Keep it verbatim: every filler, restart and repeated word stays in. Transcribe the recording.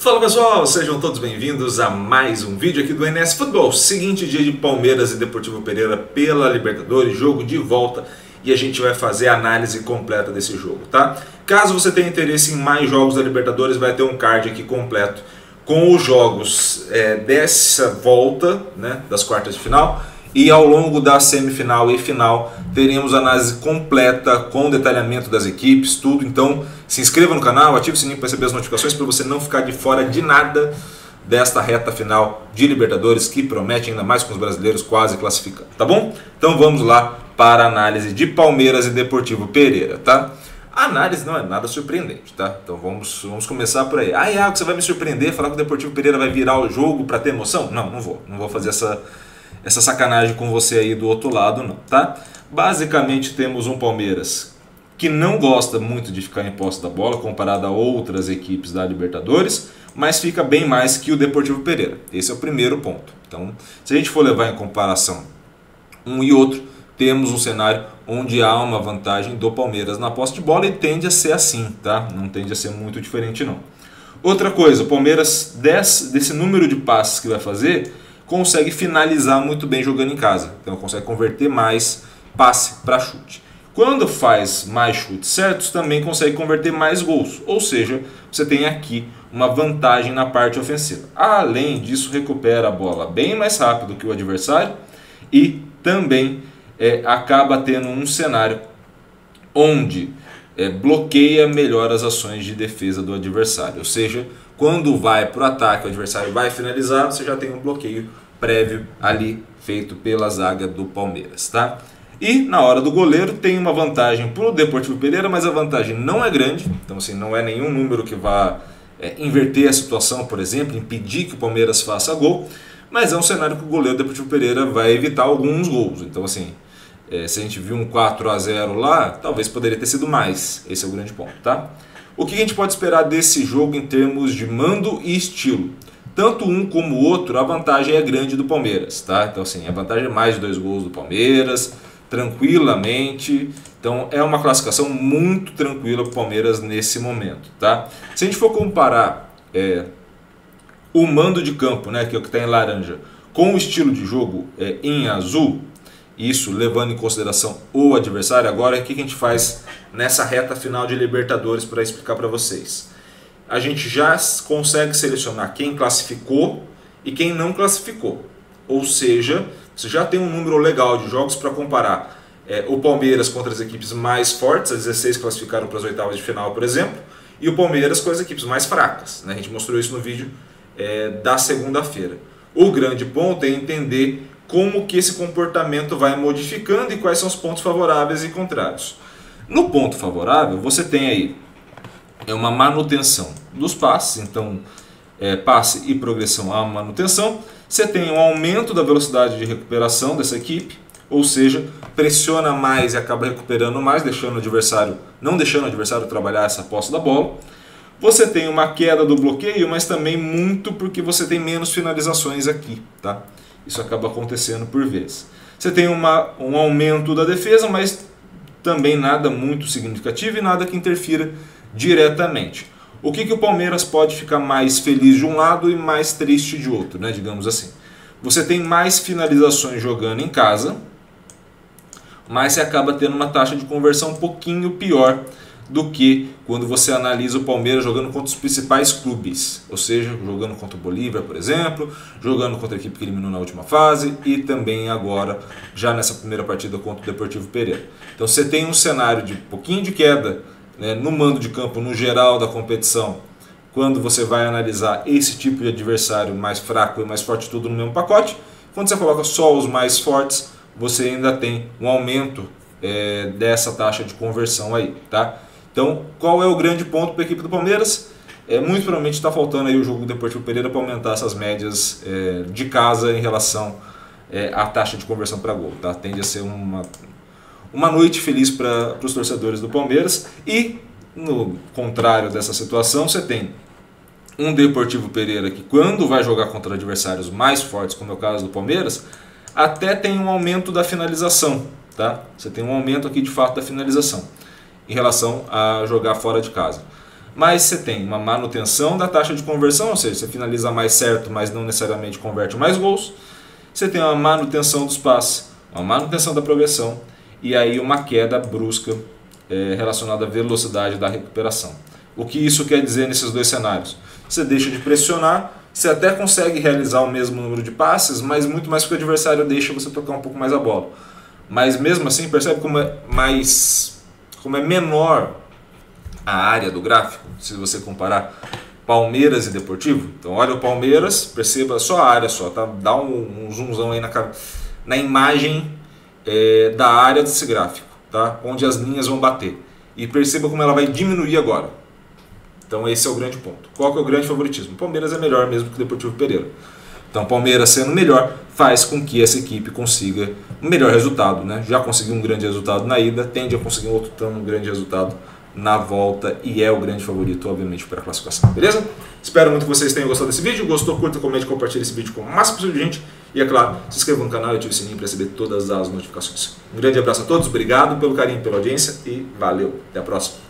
Fala pessoal, sejam todos bem-vindos a mais um vídeo aqui do N S Futebol. Seguinte dia de Palmeiras e Deportivo Pereira pela Libertadores, jogo de volta, e a gente vai fazer a análise completa desse jogo, tá? Caso você tenha interesse em mais jogos da Libertadores, vai ter um card aqui completo com os jogos é, dessa volta, né, das quartas de final, e ao longo da semifinal e final teremos análise completa com detalhamento das equipes, tudo. Então se inscreva no canal, ative o sininho para receber as notificações para você não ficar de fora de nada desta reta final de Libertadores que promete ainda mais com os brasileiros quase classificando, tá bom? Então vamos lá para a análise de Palmeiras e Deportivo Pereira, tá? A análise não é nada surpreendente, tá? Então vamos, vamos começar por aí. Ah, Iago, você vai me surpreender, falar que o Deportivo Pereira vai virar o jogo para ter emoção? Não, não vou, não vou fazer essa... essa sacanagem com você aí do outro lado não, tá? Basicamente temos um Palmeiras que não gosta muito de ficar em posse da bola comparado a outras equipes da Libertadores, mas fica bem mais que o Deportivo Pereira. Esse é o primeiro ponto. Então, se a gente for levar em comparação um e outro, temos um cenário onde há uma vantagem do Palmeiras na posse de bola e tende a ser assim, tá? Não tende a ser muito diferente não. Outra coisa, o Palmeiras, desse, desse número de passes que vai fazer, consegue finalizar muito bem jogando em casa. Então consegue converter mais passe para chute. Quando faz mais chutes certos, também consegue converter mais gols. Ou seja, você tem aqui uma vantagem na parte ofensiva. Além disso, recupera a bola bem mais rápido que o adversário e também é, acaba tendo um cenário onde é, bloqueia melhor as ações de defesa do adversário. Ou seja, quando vai para o ataque, o adversário vai finalizar, você já tem um bloqueio prévio ali feito pela zaga do Palmeiras, tá? E na hora do goleiro tem uma vantagem para o Deportivo Pereira, mas a vantagem não é grande, então assim, não é nenhum número que vá é, inverter a situação, por exemplo, impedir que o Palmeiras faça gol, mas é um cenário que o goleiro do Deportivo Pereira vai evitar alguns gols. Então assim, é, se a gente viu um quatro a zero lá, talvez poderia ter sido mais, esse é o grande ponto, tá? O que a gente pode esperar desse jogo em termos de mando e estilo? Tanto um como o outro, a vantagem é grande do Palmeiras, tá? Então assim, a vantagem é mais de dois gols do Palmeiras, tranquilamente. Então é uma classificação muito tranquila para o Palmeiras nesse momento, tá? Se a gente for comparar é, o mando de campo, né, que é o que está em laranja, com o estilo de jogo é, em azul, isso levando em consideração o adversário, agora o que a gente faz nessa reta final de Libertadores para explicar para vocês? A gente já consegue selecionar quem classificou e quem não classificou. Ou seja, você já tem um número legal de jogos para comparar é, o Palmeiras contra as equipes mais fortes, as dezesseis classificaram para as oitavas de final, por exemplo, e o Palmeiras com as equipes mais fracas, né? A gente mostrou isso no vídeo é, da segunda-feira. O grande ponto é entender como que esse comportamento vai modificando e quais são os pontos favoráveis e contrários. No ponto favorável, você tem aí é uma manutenção dos passes, então é, passe e progressão à manutenção. Você tem um aumento da velocidade de recuperação dessa equipe, ou seja, pressiona mais e acaba recuperando mais, deixando o adversário, não deixando o adversário trabalhar essa posse da bola. Você tem uma queda do bloqueio, mas também muito porque você tem menos finalizações aqui, tá? Isso acaba acontecendo por vezes. Você tem uma, um aumento da defesa, mas também nada muito significativo e nada que interfira diretamente. O que, que o Palmeiras pode ficar mais feliz de um lado e mais triste de outro, né, digamos assim? Você tem mais finalizações jogando em casa, mas você acaba tendo uma taxa de conversão um pouquinho pior do que quando você analisa o Palmeiras jogando contra os principais clubes, ou seja, jogando contra o Bolívar, por exemplo, jogando contra a equipe que eliminou na última fase e também agora, já nessa primeira partida contra o Deportivo Pereira. Então você tem um cenário de pouquinho de queda, né, no mando de campo no geral da competição, quando você vai analisar esse tipo de adversário mais fraco e mais forte, tudo no mesmo pacote. Quando você coloca só os mais fortes, você ainda tem um aumento é, dessa taxa de conversão aí, tá? Então, qual é o grande ponto para a equipe do Palmeiras? É, muito provavelmente está faltando aí o jogo do Deportivo Pereira para aumentar essas médias é, de casa em relação é, à taxa de conversão para gol, tá? Tende a ser uma, uma noite feliz para os torcedores do Palmeiras. E, no contrário dessa situação, você tem um Deportivo Pereira que, quando vai jogar contra adversários mais fortes, como é o caso do Palmeiras, até tem um aumento da finalização, tá? Você tem um aumento aqui de fato da finalização em relação a jogar fora de casa. mas você tem uma manutenção da taxa de conversão, ou seja, você finaliza mais certo, mas não necessariamente converte mais gols. Você tem uma manutenção dos passes, uma manutenção da progressão e aí uma queda brusca é, relacionada à velocidade da recuperação. O que isso quer dizer nesses dois cenários? Você deixa de pressionar, você até consegue realizar o mesmo número de passes, mas muito mais porque o adversário deixa você tocar um pouco mais a bola. Mas mesmo assim, percebe como é, mais, como é menor a área do gráfico, se você comparar Palmeiras e Deportivo. Então olha o Palmeiras, perceba só a área só, tá? Dá um, um zoomzão aí na, na imagem é, da área desse gráfico, tá? Onde as linhas vão bater. E perceba como ela vai diminuir agora. Então esse é o grande ponto. Qual que é o grande favoritismo? O Palmeiras é melhor mesmo que o Deportivo Pereira. Então Palmeiras sendo melhor faz com que essa equipe consiga um melhor resultado, né? Já conseguiu um grande resultado na ida, tende a conseguir um outro tão grande resultado na volta e é o grande favorito, obviamente, para a classificação. Beleza? Espero muito que vocês tenham gostado desse vídeo. Gostou? Curta, comente, compartilhe esse vídeo com o máximo possível de gente. E é claro, se inscreva no canal e ative o sininho para receber todas as notificações. Um grande abraço a todos, obrigado pelo carinho, pela audiência e valeu. Até a próxima.